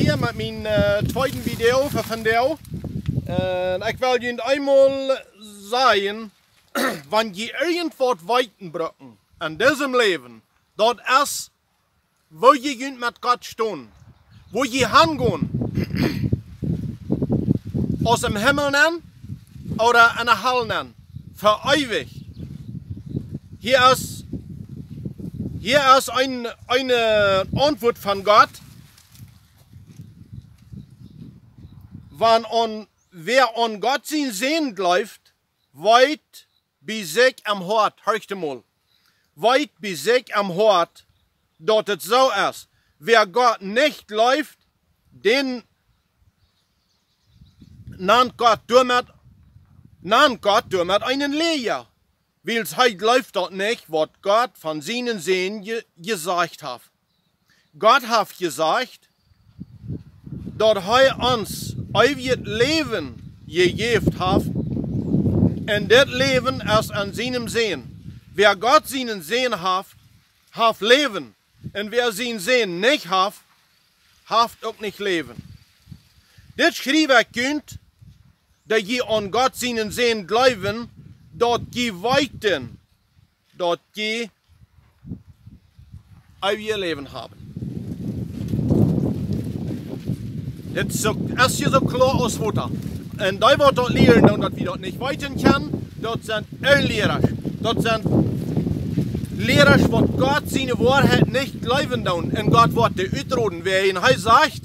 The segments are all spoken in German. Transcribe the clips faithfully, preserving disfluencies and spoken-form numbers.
hier met mijn uh, tweede video van vandaag. En ik wil jullie eenmaal zeggen, wanneer je irgendwas weitenbrocken in diesem Leben, dat is, wo je jullie met Gott staan. Wo je hingehen. Aus dem Himmel nennen oder in der Hölle nennen. Für ewig. Hier ist, hier ist ein, eine Antwort von Gott. Wenn an, wer an Gott sein Sehend läuft, weit bis sich am Hort, hörst du mal, weit bis sich am Hort, dort es so ist. Wer Gott nicht läuft, den nannt Gott damit, nannt Gott damit einen Lehrer. Weil es heute läuft dort nicht, was Gott von seinen Sehnen ge gesagt hat. Gott hat gesagt, dass er uns ewiges Leben gegeben hat. Und das Leben ist an seinem Sehen. Wer Gott seinen Sehen hat, hat Leben. Und wer seinen Sehen nicht hat, hat auch nicht Leben. Das schrieb ich könnt, dass je an Gott seinen Sehen glauben, dort je weiten, dort je ewige Leben haben. Das ist, so, ist hier so klar aus Wasser. Und da wird dort lernen, dass wir dort nicht weiten können, dort sind Irrlehrer. Dort sind Lehrer, was Gott seine Wahrheit nicht glauben tun. Und Gott wird die utroden, wer ihn heißt sagt,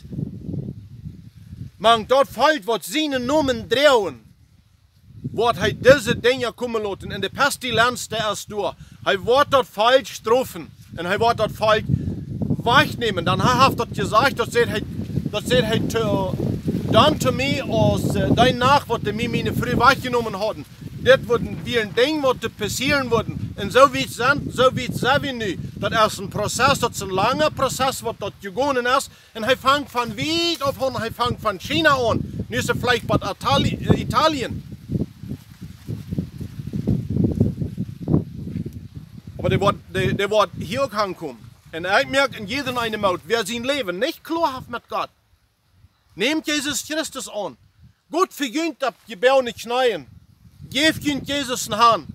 man dort fällt, was seinen Namen drehen, wird er diese Dinge kommen lassen. Und die Pestilenz, der ist durch. Er wird dort falsch strafen. Und er wird dort falsch wegnehmen. Dann hat er gesagt, das sagt er, das sagt er zu, dann zu mir, als äh, dein Nach, was mir meine früh weggenommen haben. Das würden wir ein Ding, was passieren würden. Und so wie es sind, so wie es sind wir nu. Das ist ein Prozess, das ist ein langer Prozess, was dort gegangen ist. Und er fängt von weit auf an, er fängt von China an. Nu ist er vielleicht bei Italien. Aber der wird, der, der wird hier auch ankommen. Und ich merke in jedem einen Maut, wer sein Leben nicht klar hat mit Gott, nehmt Jesus Christus an. Gott vergönnt ab gebauene Kneien. Gebt ihn Jesus in Hand.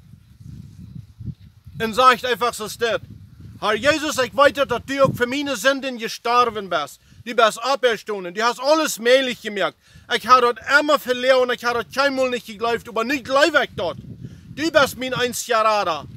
Und sagt einfach so steht. Herr Jesus, ich weiß, dass du auch für meine Sünden gestorben bist. Du bist auferstanden. Du hast alles möglich gemerkt. Ich habe dort immer verloren, ich habe dort keinmal nicht geglaubt, aber nicht glaube ich dort. Du bist mein einziger Retter.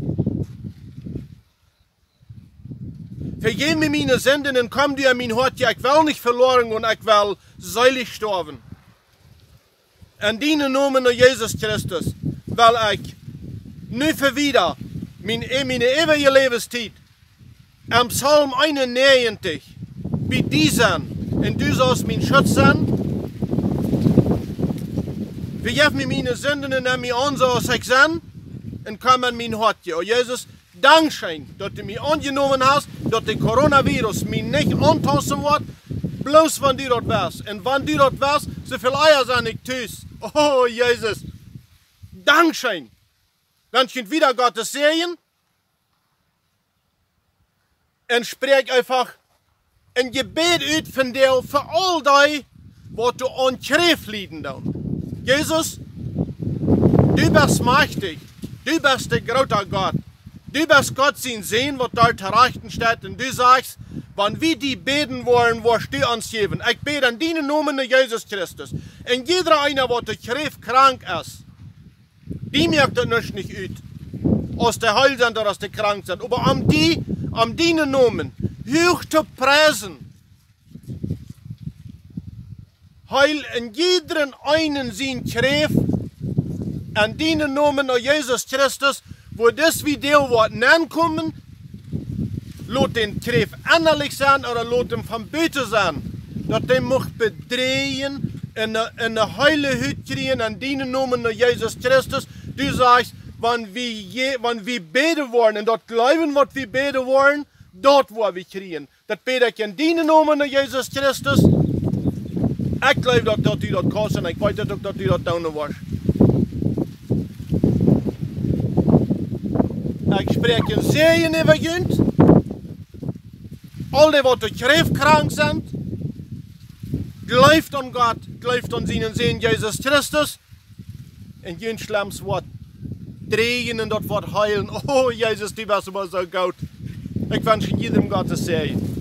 Vergib mir meine Sünden und komm dir in mein Hort. Ich will nicht verloren und ich will seilig sterben. In deinem Namen, Jesus Christus, will ich nu für wieder meine, meine ewige Lebenszeit am Psalm einundneunzig bei diesen, und du sollst mein Schutz sein. Vergib mir meine Sünden und nimm mich an, so als ich bin, und komm in mein Hort. Oh Jesus, Dankeschön, dass du mich angenommen hast, dass der Coronavirus mich nicht antasten wird, bloß wenn du dort wärst. Und wenn du dort wärst, so viel Eier sind ich tüß. Oh Jesus, Dankeschön. Dann könnt wieder Gottes Segen und sprech einfach ein Gebet ut von dir für all die, was du an Schrift liegen tun. Jesus, du bist mächtig, du bist der große Gott. Du bist Gott sein Sehen, was dort rechten steht, und du sagst, wenn wir die beten wollen, wirst du uns geben. Ich bete in deinen Namen, Jesus Christus. Und jeder einer, der Schrift krank ist, die merkt das nicht ut. Aus der Heil sind oder aus der krank sind. Aber am die, am deinen Namen, hoch zu preisen. Heil in jederen einen sein Schrift, an deinen Namen, Jesus Christus, wo das Video wird ankommen, lot den Schrift innerlich sein oder lot ihn von Böte sein. Dass den möcht bedrehen, in eine heile Hütte kriegen, an deinen Namen, Jesus Christus. Du sagst, wenn wir, je, wenn wir beten wollen und dort glauben, was wir beten wollen, dort wo wir kriegen. Das bete ich in deinen Namen, Jesus Christus. Ich glaube, dass du dort kannst und ich weiß, dass du dort tun wirst. Ich spreche een Segen über uns. All die, die kräftkrank sind, Glaubt an Gott, glaubt an seinen Sohn Jesus Christus. Und jeden schlimmes Wort drehen und das Wort heilen. Oh, Jesus, du warst immer so gut. Ich wünsche jedem Gottes Segen.